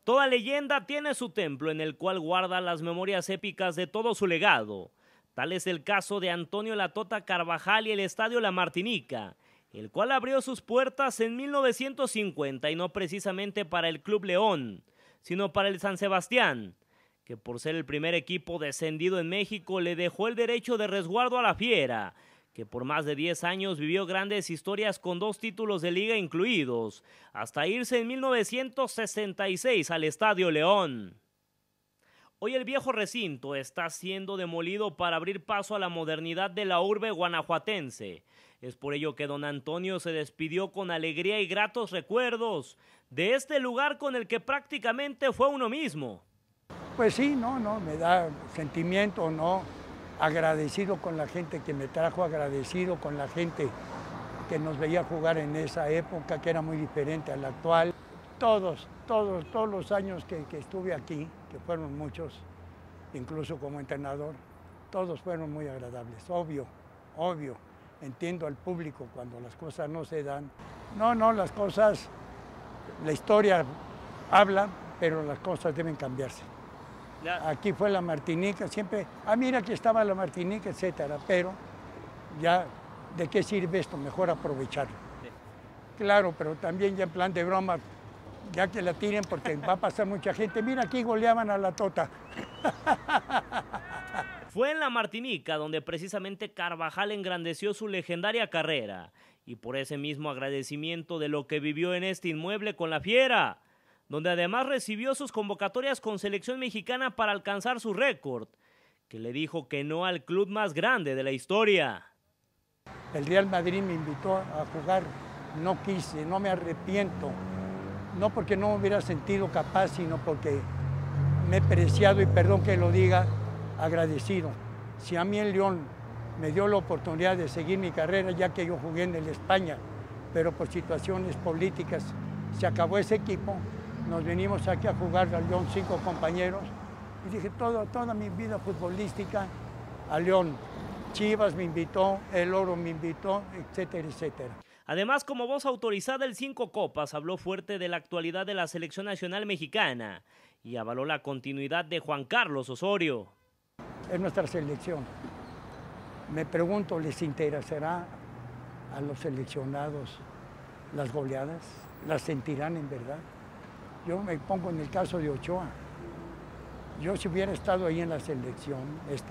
Toda leyenda tiene su templo en el cual guarda las memorias épicas de todo su legado. Tal es el caso de Antonio La Tota Carvajal y el Estadio La Martinica, el cual abrió sus puertas en 1950 y no precisamente para el Club León, sino para el San Sebastián, que por ser el primer equipo descendido en México le dejó el derecho de resguardo a la Fiera, que por más de 10 años vivió grandes historias con 2 títulos de liga incluidos, hasta irse en 1966 al Estadio León. Hoy el viejo recinto está siendo demolido para abrir paso a la modernidad de la urbe guanajuatense. Es por ello que don Antonio se despidió con alegría y gratos recuerdos de este lugar con el que prácticamente fue uno mismo. Pues sí, me da sentimiento, agradecido con la gente que me trajo, agradecido con la gente que nos veía jugar en esa época, que era muy diferente a la actual. Todos los años que estuve aquí, que fueron muchos, incluso como entrenador, todos fueron muy agradables, obvio. Entiendo al público cuando las cosas no se dan. Las cosas, la historia habla, pero las cosas deben cambiarse. Aquí fue la Martinica, siempre, mira que estaba la Martinica, etcétera, pero ya, ¿de qué sirve esto? Mejor aprovecharlo. Sí. Claro, pero también ya en plan de broma, ya que la tiren porque va a pasar mucha gente, mira aquí goleaban a La Tota. Fue en la Martinica donde precisamente Carvajal engrandeció su legendaria carrera, y por ese mismo agradecimiento de lo que vivió en este inmueble con la Fiera, donde además recibió sus convocatorias con selección mexicana para alcanzar su récord, que le dijo que no al club más grande de la historia. El Real Madrid me invitó a jugar, no quise, no me arrepiento, no porque no me hubiera sentido capaz, sino porque me he preciado, y perdón que lo diga, agradecido. Si a mí el León me dio la oportunidad de seguir mi carrera, ya que yo jugué en el España, pero por situaciones políticas se acabó ese equipo, nos venimos aquí a jugar al León 5 compañeros, y dije toda mi vida futbolística a León. Chivas me invitó, el Oro me invitó, etcétera, etcétera. Además, como voz autorizada el 5 Copas, habló fuerte de la actualidad de la selección nacional mexicana y avaló la continuidad de Juan Carlos Osorio. Es nuestra selección. Me pregunto, ¿les interesará a los seleccionados las goleadas? ¿Las sentirán en verdad? Yo me pongo en el caso de Ochoa. Yo si hubiera estado ahí en la selección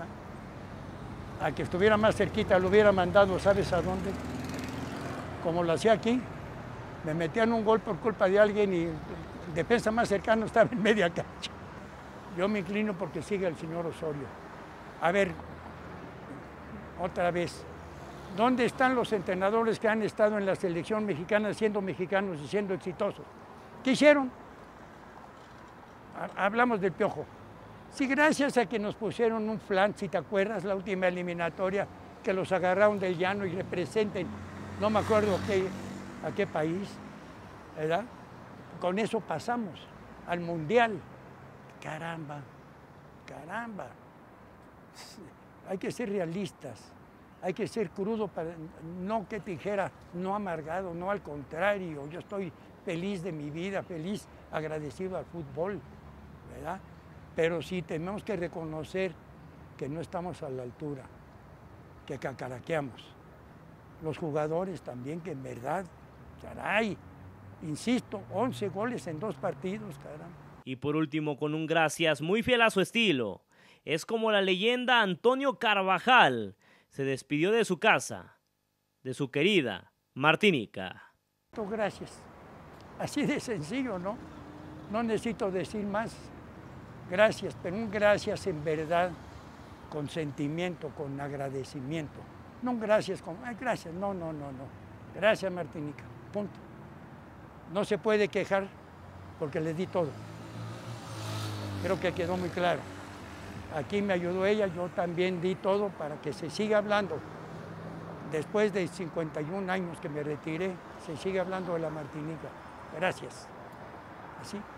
a que estuviera más cerquita, lo hubiera mandado, ¿sabes a dónde? Como lo hacía aquí, me metían un gol por culpa de alguien y el defensa más cercano estaba en media cancha. Yo me inclino porque sigue el señor Osorio. A ver, otra vez, ¿dónde están los entrenadores que han estado en la selección mexicana siendo mexicanos y siendo exitosos? ¿Qué hicieron? Hablamos del Piojo. Sí, gracias a que nos pusieron un flan, si te acuerdas, la última eliminatoria, que los agarraron del llano y representen, no me acuerdo a qué país, ¿verdad? Con eso pasamos al Mundial. Caramba. Hay que ser realistas, hay que ser crudo, no que te dijera, no amargado, no, al contrario, yo estoy feliz de mi vida, feliz, agradecido al fútbol, ¿verdad? Pero sí tenemos que reconocer que no estamos a la altura, que cacaraqueamos. Los jugadores también, que en verdad, caray, insisto, 11 goles en 2 partidos, caramba. Y por último, con un gracias muy fiel a su estilo, es como la leyenda Antonio Carvajal se despidió de su casa, de su querida Martinica. Gracias. Así de sencillo, ¿no? No necesito decir más. Gracias, pero un gracias en verdad, con sentimiento, con agradecimiento. No un gracias con, gracias, no. Gracias, Martinica, punto. No se puede quejar porque le di todo. Creo que quedó muy claro. Aquí me ayudó ella, yo también di todo para que se siga hablando. Después de 51 años que me retiré, se sigue hablando de la Martinica. Gracias. Así.